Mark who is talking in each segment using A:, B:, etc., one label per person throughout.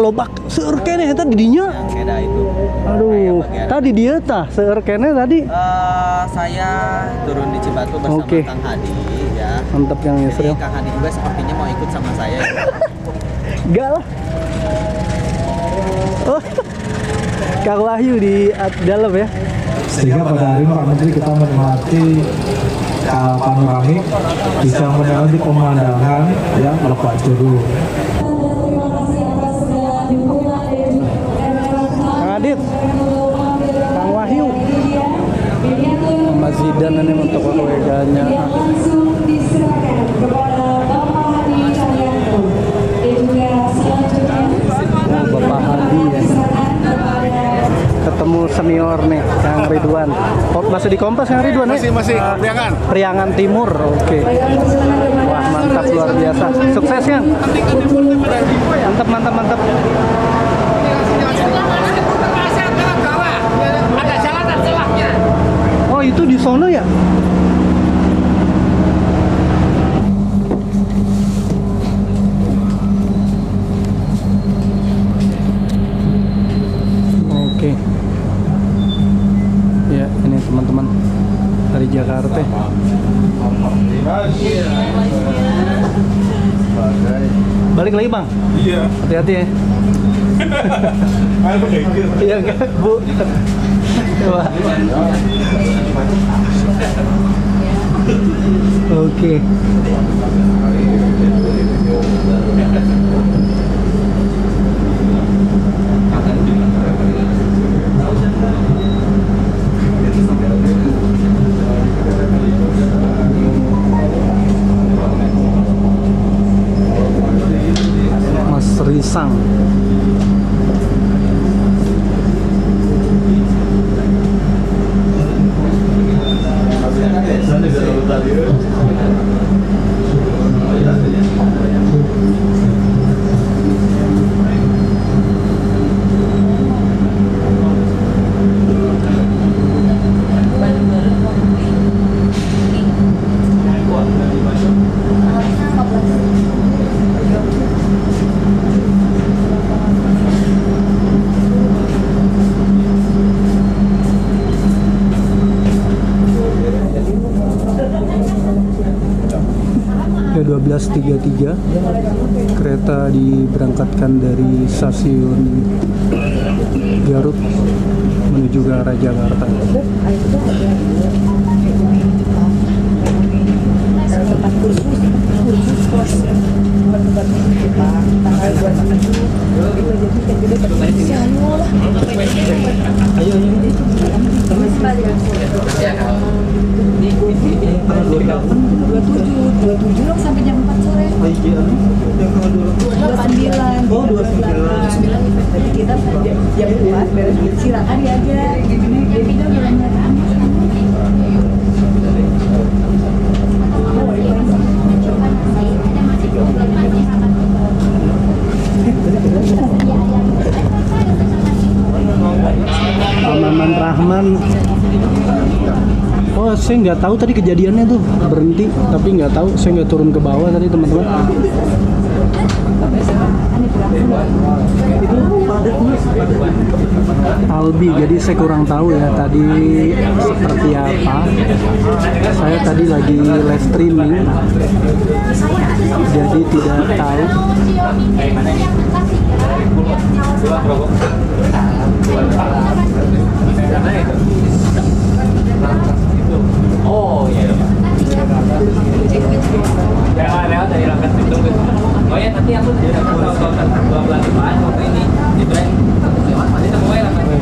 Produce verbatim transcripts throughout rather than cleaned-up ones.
A: lobak seueur keneh eta di dinya.
B: Yang keda itu.
A: Aduh, tadi dia tah seueur keneh tadi.
B: Uh, saya turun di Cibatu bersama
A: Oke.
B: Kang Hadi ya.
A: Mantap yang
B: Jadi
A: Yusril.
B: Kang Hadi juga sepertinya mau ikut sama saya.
A: Enggak lah. Oh, Kang Wahyu di at- dalam ya.
C: Sehingga pada hari ini Pak Menteri kita menikmati uh, panoramik, bisa menikmati pemandangan ya Lebak Juru.
A: Kang Adit, Kang Wahyu, Mas Zidan ini untuk koleganya. Oh, Bapak Hadi ya. Ketemu senior nih, Kang Ridwan. Oh, masih di Kompas Kang Ridwan ya?
D: Masih masih Priangan.
A: Priangan Timur, oke. Wah, mantap luar biasa. Sukses Kang. Mantap, mantap, mantap.
D: Ada jalan dan celahnya.
A: Oh, itu di sono ya? Oke. Ya, ini teman-teman dari Jakarta. Balik lagi Bang?
D: Iya.
A: Hati-hati ya. Iya enggak, Bu? Coba. Oke. Mas Risang. dua belas tiga puluh tiga kereta diberangkatkan dari stasiun Garut menuju ke arah Jakarta.
E: dua puluh tujuh dong sampai jam empat sore. dua puluh sembilan. Oh, dua puluh sembilan. Jadi kita jam empat beres silakan diajar. Jadi kita jalan-jalan.
A: Maman Rahman. Oh, saya nggak tahu tadi kejadiannya tuh berhenti, tapi nggak tahu, saya nggak turun ke bawah tadi teman-teman. Albi, jadi saya kurang tahu ya tadi seperti apa. Saya tadi lagi live streaming, jadi tidak tahu.
B: Oh iya. Jangan lewat dari rangkas itu. Oh ya nanti aku dari rangkas dua belas depan waktu ini di brand. Nanti semua yang akan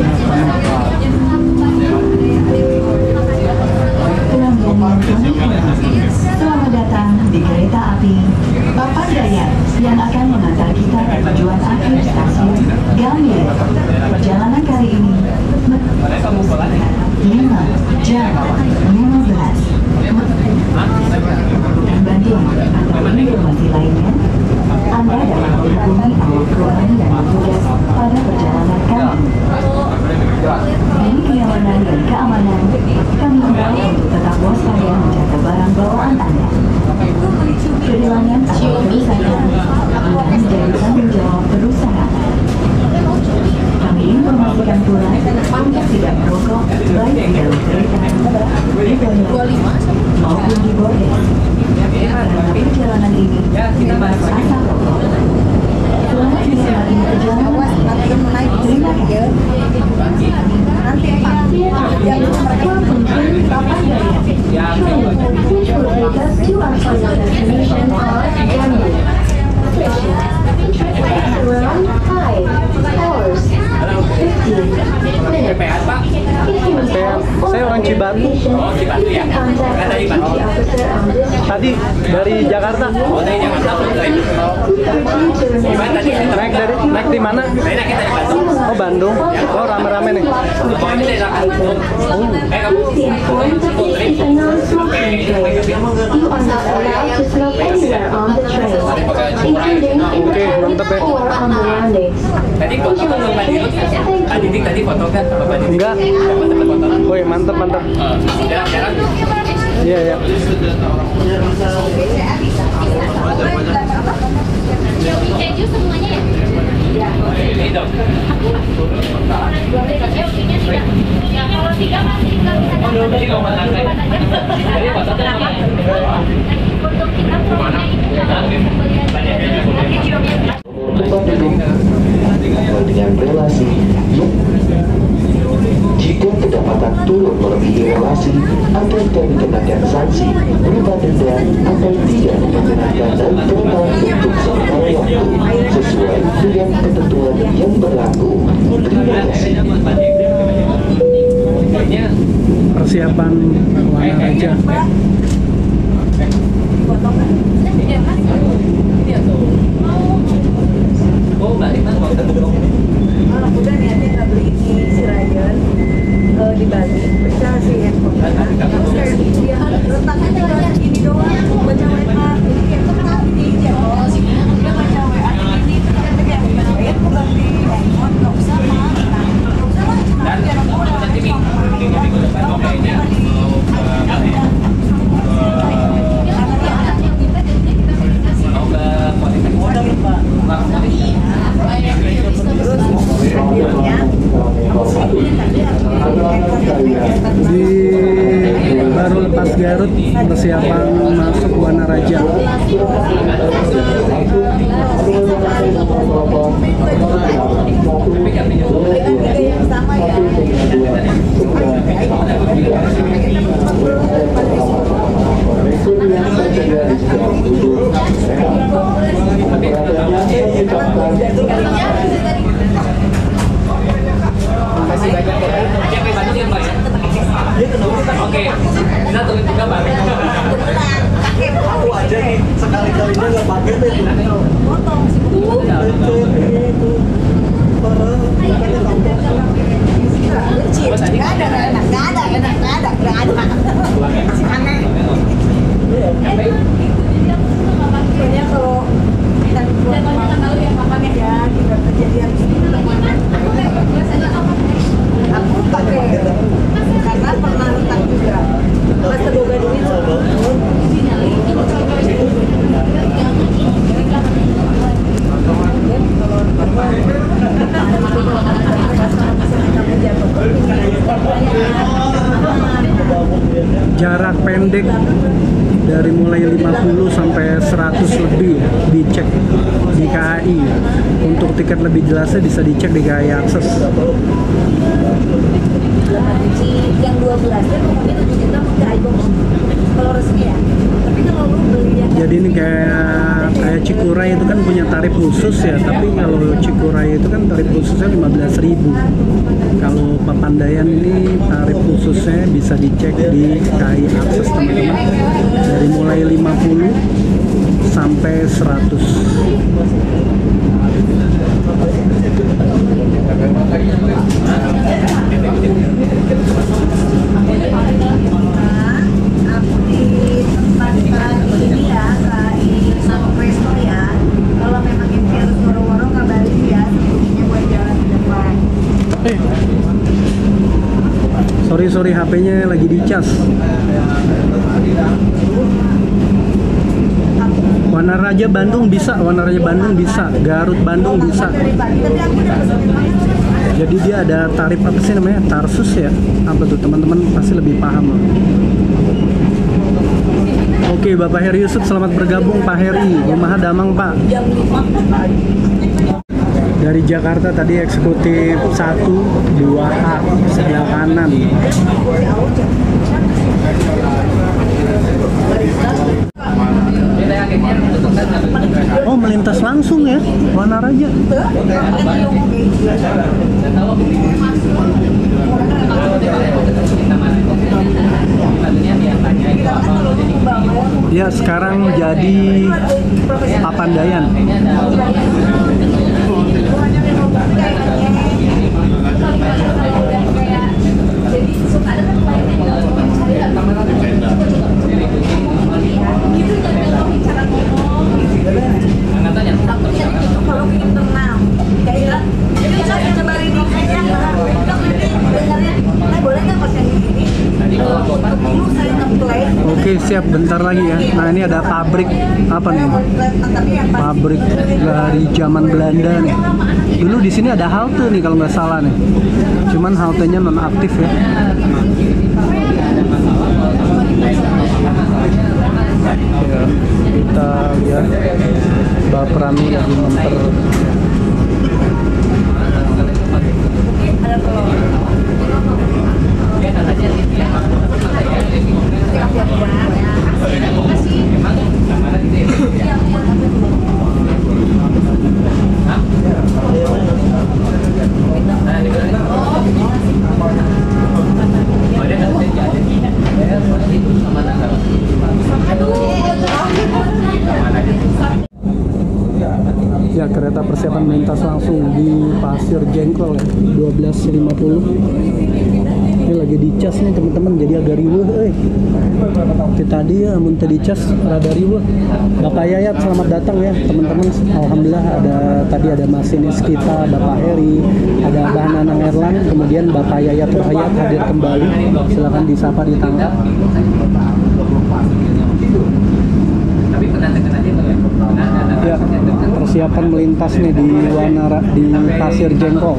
E: Selamat datang di kereta api Papan Dayan yang akan mengantar kita ke tujuan akhir stasiun Gambir. Perjalanan kali ini lima jam lima belas. Bantuan atau informasi lainnya, Anda dapat menghubungi awak ruangan dan petugas pada perjalanan kami. Demi kenyamanan dan keamanan, kami himbau untuk tetap waspada menjaga barang bawaan Anda. Kehilangan atau kerusakan akan menjadi tanggung jawab perusahaan. Disarankan pula untuk tidak merokok baik di dalam kereta, di toilet, maupun di bordel. Karena perjalanan ini bebas asap rokok. Selamat menikmati perjalanan. Terima kasih. Welcome to Papaya. Train which will take us to our final destination of Jammu. Station. Takes around five hours fifteen minutes. If you need help or
A: Saya orang Cibatu.
E: information,
B: Oh, Cibatu ya?
E: please contact
B: Kan
E: our
B: dari
E: duty
B: Bandung.
E: officer on this
A: Tadi dari Jakarta.
B: Oh, dari Jakarta tuh dari
E: Gimana tadi?
A: Naik dari naik di mana?
B: Saya naik dari Bandung.
A: Oh Bandung. Oh rame-rame nih.
B: Oh, ini dari Bandung. Eh, kamu
E: Please be informed that this is a non-smoking train. You are not allowed to smoke anywhere on the train, including in the cabin or on the landings.
B: tadi foto kan sama Pak Dirut? Pak Didik tadi foto kan sama Pak Didik?
A: Enggak.
B: Dapat foto kan?
A: Woi mantep mantep.
B: Jarang-jarang.
A: Iya ya.
F: Keju semuanya ya?
B: Ini dong.
F: Ya, kalau tiga masih kalau bisa
B: Jadi mau makan kayak tadi foto tuh sama
F: untuk kita promonya itu
G: Tempat duduk dengan relasi yang jika kedapatan turun melebihi relasi akan dikenakan sanksi berupa denda atau tidak diperkenankan dan terbang untuk sementara waktu sesuai dengan ketentuan yang berlaku. Terima kasih.
A: Persiapan Wanaraja.
B: Oh, Mbak Rima mau ketemu.
H: Anak muda niatnya nggak beli di Sirayan eh, di Bali, pecah sih handphone. Terus kayak dia letaknya tinggal segini doang, baca W A, jadi kayak kenal ini jauh. Dia baca W A ini, tapi kayak ya aku ganti handphone, nggak usah mah, nggak usah lah, cuma
B: Dan
H: biar aku udah
B: nanti minggu minggu minggu depan mau kayaknya mau ke mana ya? Mau ke Politeknik. Nggak, Politeknik.
A: Di baru lepas Garut persiapan masuk Wanaraja.
H: yang sama ya.
B: Makasih banyak ya. Dia ke Bandung ya, Mbak ya? Oke. Kita tunggu juga, Mbak.
H: Pakai tahu aja nih, sekali-kalinya nggak pakai deh. Potong sih. Nggak ada, nggak ada, nggak ada, nggak ada, nggak ada. Si aneh. Pokoknya kalau kita buat makan ya, kita kejadian aku pakai karena pernah letak juga pas terboga duit
A: Jarak pendek dari mulai lima puluh sampai seratus lebih ya, dicek di K A I. Untuk tiket lebih jelasnya bisa dicek di K A I Akses.
H: yang dua belas kan umumnya tujuh juta pakai iBox kalau resmi ya, tapi kalau lu beli yang
A: Jadi ini kayak kayak Cikuray itu kan punya tarif khusus ya, tapi kalau Cikuray itu kan tarif khususnya lima belas ribu. Kalau Papandayan ini tarif khususnya bisa dicek di K A I Akses teman-teman, dari mulai lima puluh sampai seratus.
H: aku di tempat ini ya, di Satu Presto ya. Kalau memang ini harus woro-woro kabarin ya, sebelumnya buat jalan di depan.
A: Sorry sorry H P-nya lagi dicas. Wanaraja Bandung bisa, Wanaraja Bandung bisa, Garut Bandung bisa.
H: Dari Bali, tapi aku udah pesenin makan.
A: Jadi dia ada tarif apa sih namanya? Tarsus ya? Apa tuh teman-teman pasti lebih paham loh. Oke, Bapak Heri Yusuf, selamat bergabung Pak Heri. Kumaha damang Pak? Dari Jakarta tadi eksekutif satu, dua A sebelah kanan. Oh, melintas langsung ya, Wanaraja. Ya, sekarang jadi Papandayan. Oke, siap, bentar lagi ya. Nah, ini ada pabrik apa nih? Pabrik dari zaman Belanda nih. Dulu di sini ada halte nih kalau nggak salah nih. Cuman haltenya non aktif ya. Ya, kita lihat Baperan lagi memper. Ya, kereta persiapan melintas langsung di Pasir Jengkol ya, dua belas lima puluh. Ini lagi dicas nih teman-teman, jadi agak riweuh euy. Itu tadi ya mun teu dicas rada riweuh. Bapak Yayat selamat datang ya teman-teman. Alhamdulillah ada tadi ada masinis kita Bapak Heri, ada Mbak Nanang Erlan, kemudian Bapak Yayat Rahayat hadir kembali. Silakan disapa, ditangkap. Ya, persiapan melintas nih di Wanara di Pasir Jengkol.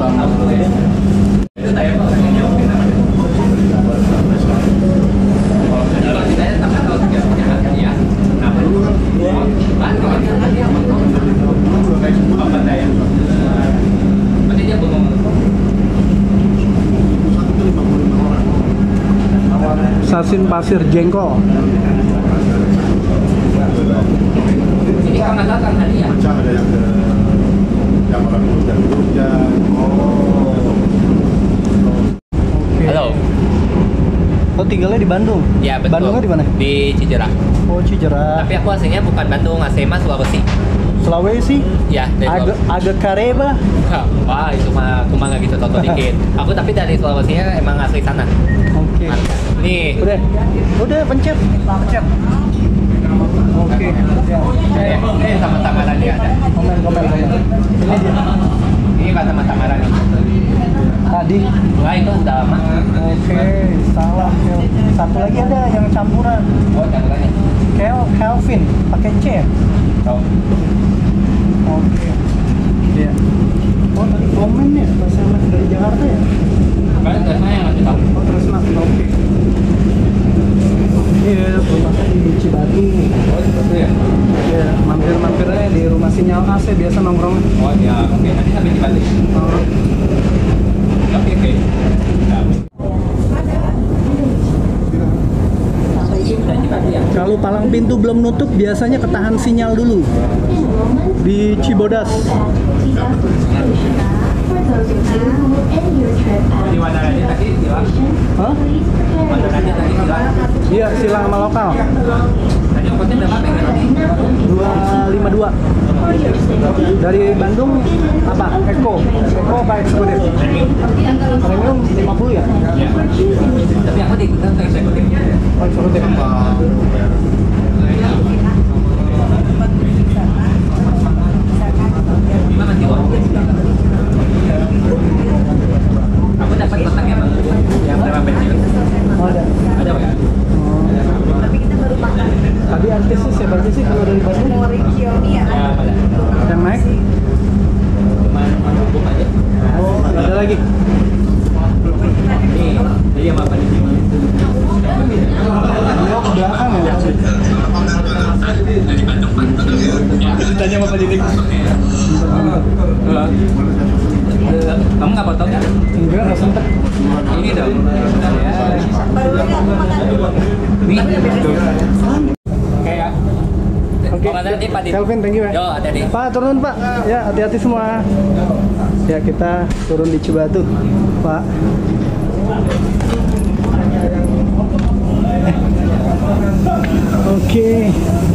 A: Stasiun Pasir Jengkol.
B: Ini kan ada kan tadi ya?
D: Macam ada yang ke yang orang itu dari Jogja. Oh.
B: Halo.
A: Oh, tinggalnya di Bandung?
B: Ya, betul.
A: Bandungnya di mana?
B: Di Cijerah.
A: Oh, Cijerah.
B: Tapi aku aslinya bukan Bandung, aslinya Sulawesi.
A: Sulawesi?
B: Ya, dari
A: Agak agak kareba.
B: Wah, itu mah aku mah nggak gitu toto dikit. Aku tapi dari Sulawesinya emang asli sana.
A: Oke. Okay.
B: Nih.
A: Udah. Udah pencet. Pencet. Oke. Okay.
B: Ya. Eh, sama Tamaran dia ada.
A: Komen komen komen. Ini dia.
B: Ini kata sama Tamaran.
A: Tadi.
B: Wah, itu udah lama.
A: Oke, okay. Salah. Satu lagi ada yang campuran.
B: Oh, campurannya.
A: Kel Kelvin pakai C.
B: Oh.
A: Oke. Okay. Iya. Oh, tadi komen ya, S M S dari Jakarta ya?
B: Kalian terus yang ngasih tahu.
A: Oh, terus nak. Oke. Okay. Iya, rumahnya di Cibatu.
B: Oh, seperti ya?
A: Iya, mampir-mampir aja di rumah Sinyal A C biasa nongkrong.
B: Oh, ya. Oke, nanti sampai Cibatu.
A: Oh.
B: Oke, oke.
A: Kalau palang pintu belum nutup, biasanya ketahan sinyal dulu di Cibodas.
B: Di mana aja tadi silang?
A: Hah?
B: Mana aja tadi silang?
A: Iya, silang sama lokal.
B: Tadi ongkosnya berapa tadi?
A: dua lima dua. Dari Bandung apa? Eko. Eko apa eksekutif? Premium lima puluh ya?
B: Iya. Tapi aku diikutan ke eksekutifnya.
A: Oh, eksekutif.
B: Gimana sih, Wak? Aku dapat kontaknya, Bang. Yang berapa pensiun?
A: Oh, ada.
B: Ada, Pak?
H: Tapi kita baru makan.
A: Tadi antisis ya, berarti sih kalau dari Bandung.
H: Mau Rikioni ya.
A: Yang naik?
B: Cuma bubuk aja.
A: Oh, ada lagi.
B: fotonya?
A: Enggak, nggak sempet.
B: Ini dong. Ya.
H: Baru ini aku makan dulu.
B: Wih. Kayak.
A: Oke.
B: Kalau nanti Pak Dit.
A: Kelvin, thank you ya.
B: Yo, hati-hati.
A: Pak, turun Pak. Ya, hati-hati semua. Ya, kita turun di Cibatu, Pak. Oke.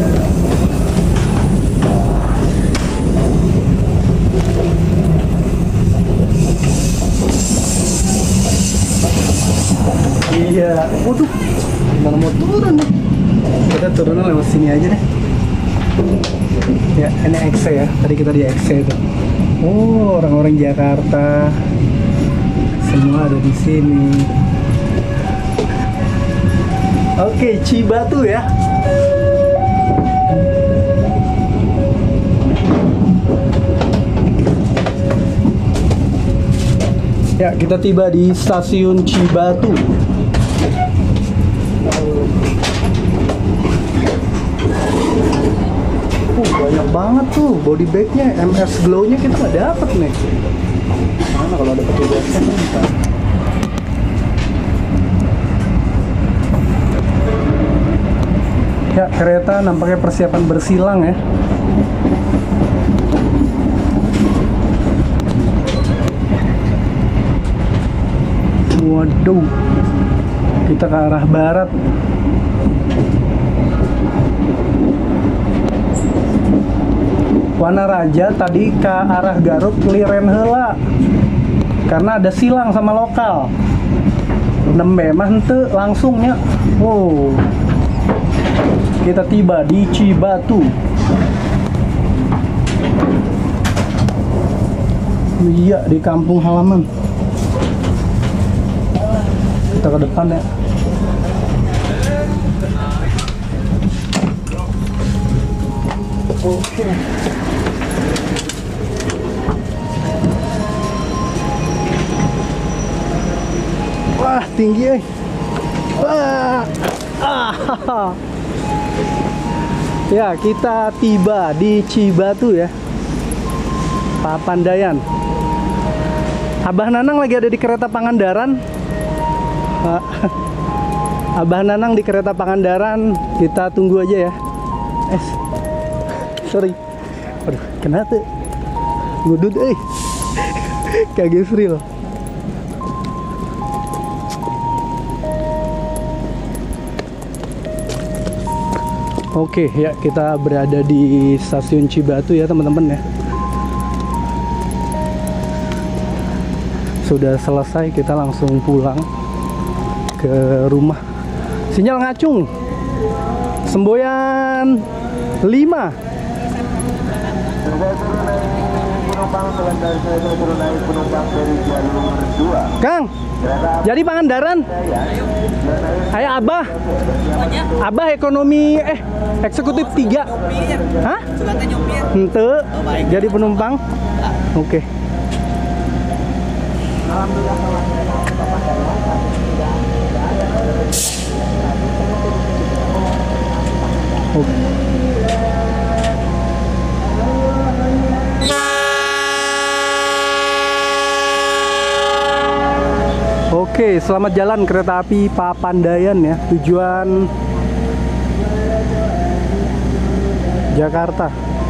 A: Iya, waduh, gimana mau turun nih? Kita turun lewat sini aja deh. Ya, ini X C ya. Tadi kita di X C itu. Oh, orang-orang Jakarta semua ada di sini. Oke, Cibatu ya. Ya, kita tiba di stasiun Cibatu. Uh, banyak banget tuh body bagnya, M S Glow-nya kita nggak dapet nih. Mana kalau ada petugasnya kita. Ya, kereta nampaknya persiapan bersilang ya. Waduh, kita ke arah barat. Wanaraja tadi ke arah Garut liren heula karena ada silang sama lokal. Nembe mah henteu langsungnya. Wow. Kita tiba di Cibatu. Iya, di kampung halaman. Kita ke depan ya. Oke. Wah, tinggi eh. Wah. Ah. Ya, kita tiba di Cibatu ya. Papandayan. Abah Nanang lagi ada di kereta Pangandaran. Abah Nanang di kereta Pangandaran, kita tunggu aja ya. Eh, sorry. Aduh, kenapa? Ngudut, eh. Kaget real. Oke, ya kita berada di stasiun Cibatu ya teman-teman ya. Sudah selesai, kita langsung pulang ke rumah. Sinyal ngacung. Semboyan lima. Kang, jadi Pangandaran. Ayo Abah. Abah ekonomi eh eksekutif tiga. Hah? Ente. Jadi penumpang. Oke. Oke, selamat jalan kereta api Papandayan ya, tujuan Jakarta.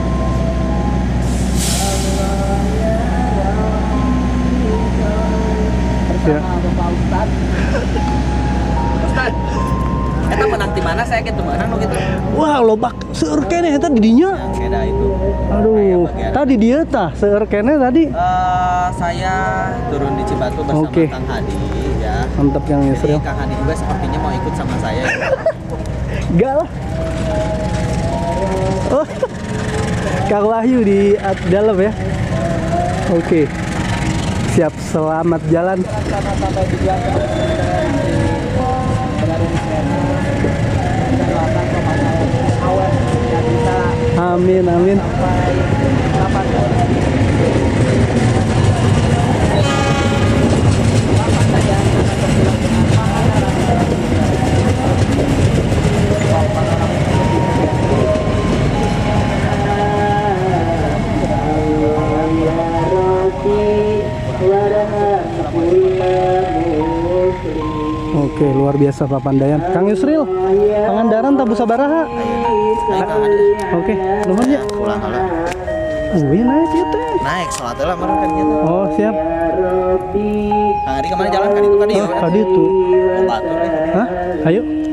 A: Ya.
B: Ustad. Ustad. Eta menang di mana saya gitu menang lo gitu.
A: Wah, lobak seueur keneh eta di dinya.
B: Beda itu.
A: Aduh, tadi dia tah seueur keneh tadi.
B: Uh, saya turun di Cibatu bersama
A: Oke.
B: Kang Hadi ya.
A: Mantap yang
B: Jadi
A: Yusril.
B: Kang Hadi juga sepertinya mau ikut sama saya.
A: Enggak lah. Oh, Kang Wahyu di at- dalam ya. Oke. Siap, selamat jalan. Amin, amin.
E: Ya Rabbi, warahmatullahi
A: Oke, luar biasa Papandayan. Kang Yusril, Pangandaran tabu sabaraha? Oke, nuhun ya.
I: Pulang kalau
A: Oh, iya naik ya teh.
I: naik sholat lah kemarin kan gitu.
A: Oh, siap.
I: Kang Adi kemana jalan kan itu kan dia.
A: Oh, tadi itu.
I: Batur ya.
A: Hah? Ayo.